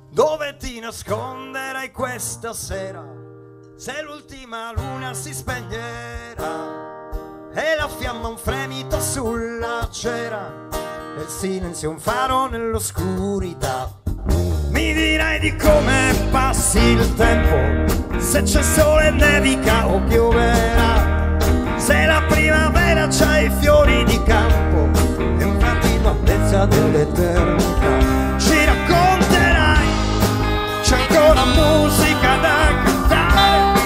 Dove ti nasconderai questa sera? Se l'ultima luna si spegnerà e la fiamma un fremito sulla cera e il silenzio un faro nell'oscurità. Mi dirai di come passi il tempo, se c'è sole, nevica o pioverà, se la primavera c'ha i fiori di campo e un cantico a mezza dell'eternità. Ci racconterai, c'è ancora musica da cantare,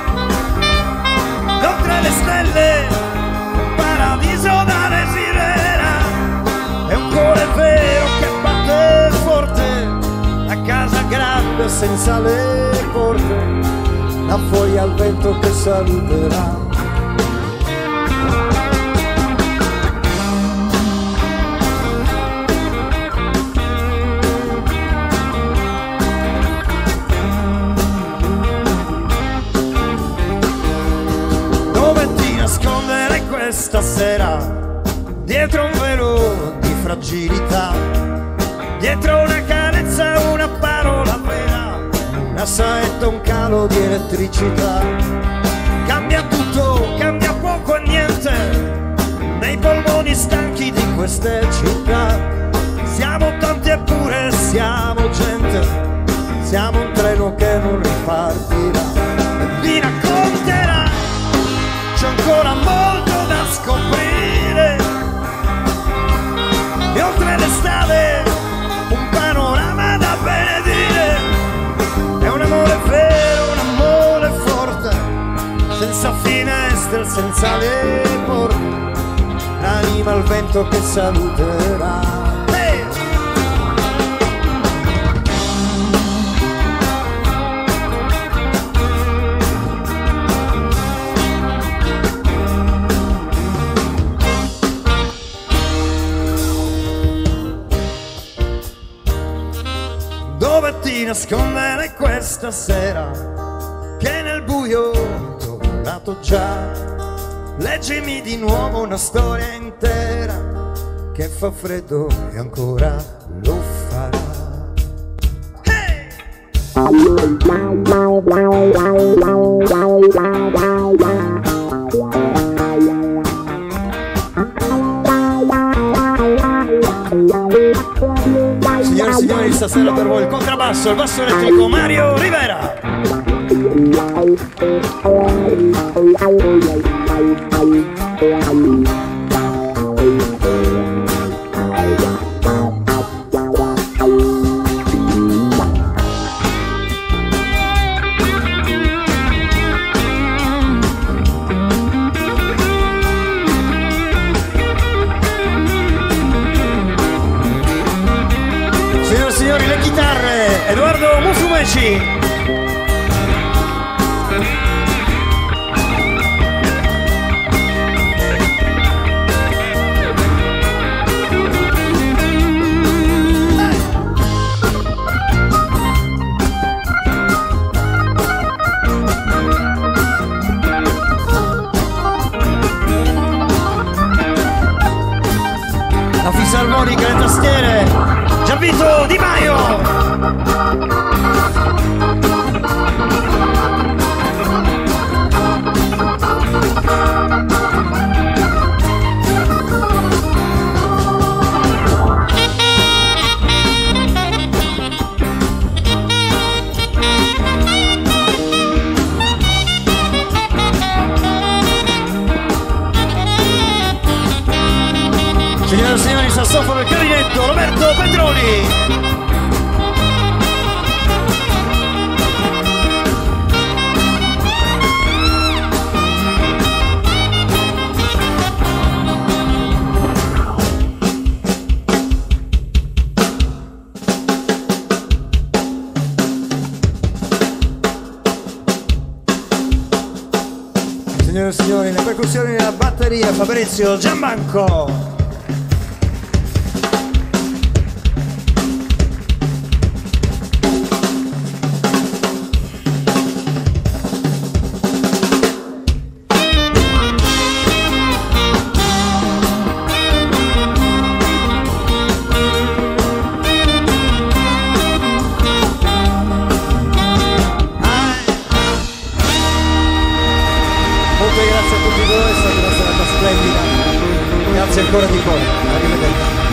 oltre le stelle un paradiso da desiderare, è un cuore vero che batte forte, a casa grande senza le porte, la foglia al vento che saluterà. Stasera dietro un velo di fragilità, dietro una carezza, una parola vera, una saetta, un calo di elettricità. Cambia tutto, cambia poco e niente nei polmoni stanchi di queste città. Siamo tanti eppure siamo gente, siamo un treno che non ripartirà. E vi racconterà, c'è ancora molto da scoprire, e oltre le strade un panorama da benedire. È un amore vero, un amore forte, senza finestre, senza le porte, l'anima al vento che saluterà. Dove ti nascondere questa sera, che nel buio t'ho guardato già. Leggimi di nuovo una storia intera, che fa freddo e ancora lo farà. Hey! Signore e signori, stasera per voi il contrabbasso, il basso elettrico Mario Rivera. Signore e signori, le chitarre, Edoardo Musumeci. La fisarmonica, le tastiere, Gianvito Di Maio. Signore e signori, sassofono e clarinetto Roberto Petroni. Signore e signori, le percussioni e la batteria Fabrizio Gianbanco. grazie a tutti voi, è stata una serata splendida, grazie ancora di cuore, arrivederci.